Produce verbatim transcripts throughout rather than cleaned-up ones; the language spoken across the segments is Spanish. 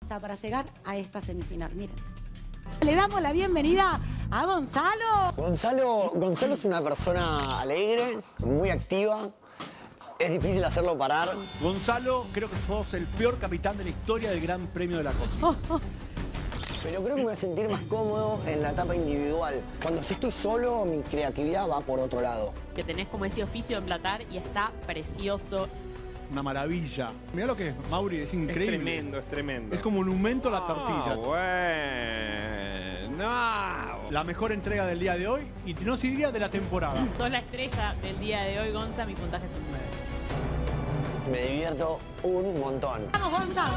para llegar a esta semifinal. Miren. Le damos la bienvenida a Gonzalo. Gonzalo, Gonzalo es una persona alegre, muy activa. Es difícil hacerlo parar. Gonzalo, creo que sos el peor capitán de la historia del Gran Premio de la Cocina. Oh, oh. Pero creo que me voy a sentir más cómodo en la etapa individual. Cuando yo estoy solo, mi creatividad va por otro lado. Que tenés como ese oficio de emplatar y está precioso. Una maravilla. Mirá lo que es, Mauri, es increíble. Es tremendo, es tremendo. Es como monumento a la tortilla. Ah, bueno. La mejor entrega del día de hoy y no se diría de la temporada. Sos la estrella del día de hoy, Gonza. Mi puntaje es un nueve. Me divierto un montón. Vamos, Gonzalo.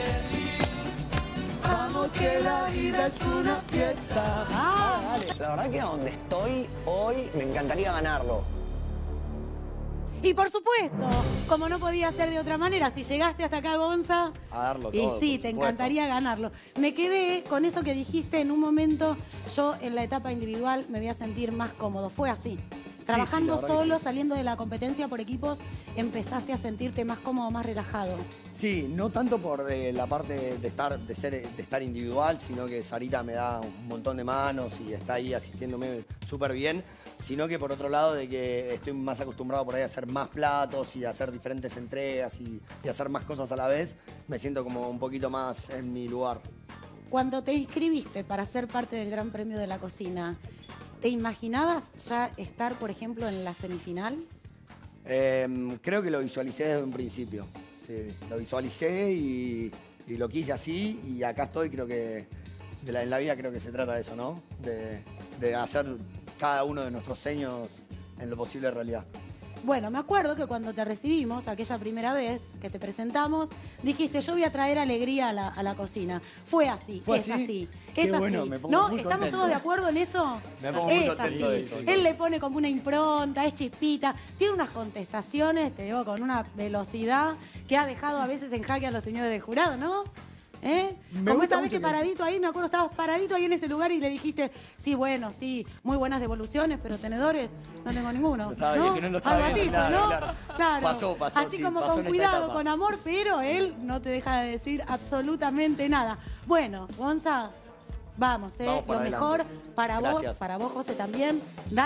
Vamos que la vida es una fiesta. Ah. Dale, dale. La verdad que a donde estoy hoy me encantaría ganarlo. Y por supuesto, como no podía ser de otra manera, si llegaste hasta acá, Gonza, A darlo y todo, sí, por te supuesto. encantaría ganarlo. Me quedé con eso que dijiste en un momento, yo en la etapa individual me voy a sentir más cómodo. Fue así. Trabajando sí, la verdad que solo, sí. saliendo de la competencia por equipos, empezaste a sentirte más cómodo, más relajado. Sí, no tanto por eh, la parte de estar, de, ser, de estar individual, sino que Sarita me da un montón de manos y está ahí asistiéndome súper bien, sino que por otro lado de que estoy más acostumbrado por ahí a hacer más platos y a hacer diferentes entregas y, y hacer más cosas a la vez, me siento como un poquito más en mi lugar. Cuando te inscribiste para ser parte del Gran Premio de la Cocina, ¿te imaginabas ya estar, por ejemplo, en la semifinal? Eh, creo que lo visualicé desde un principio. Sí, lo visualicé y, y lo quise así y acá estoy. Creo que de la, en la vida creo que se trata de eso, ¿no? De, de hacer cada uno de nuestros sueños en lo posible realidad. Bueno, me acuerdo que cuando te recibimos, aquella primera vez que te presentamos, dijiste, yo voy a traer alegría a la, a la cocina. Fue así, ¿Fue es así? así, Qué es bueno, así. me pongo ¿No? muy ¿Estamos contento. todos de acuerdo en eso? Me pongo muy es contento así. de eso. Él le pone como una impronta, es chispita, tiene unas contestaciones, te digo, con una velocidad que ha dejado a veces en jaque a los señores del jurado, ¿no? ¿Eh? Me Como gusta esa vez mucho que que- paradito ahí, me acuerdo, estabas paradito ahí en ese lugar y le dijiste, sí, bueno, sí, muy buenas devoluciones, pero tenedores no tengo ninguno. No estaba bien, que no lo estaba Algo así viendo, fue, claro, ¿no? claro. Claro. Pasó, pasó, Así sí, como pasó con en esta cuidado, etapa. con amor, pero él no te deja de decir absolutamente nada. Bueno, Gonza, vamos, ¿eh? Vamos Lo para mejor adelante. para vos, Gracias. para vos, José, también.